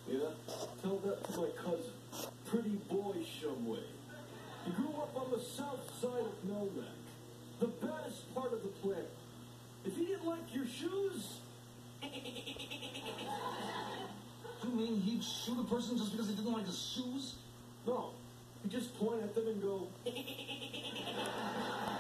Yeah? Tell that to my cousin, Pretty Boy Shumway. He grew up on the south side of Melmac, the baddest part of the planet. If he didn't like your shoes... You mean he'd shoot a person just because he didn't like his shoes? No, he'd just point at them and go...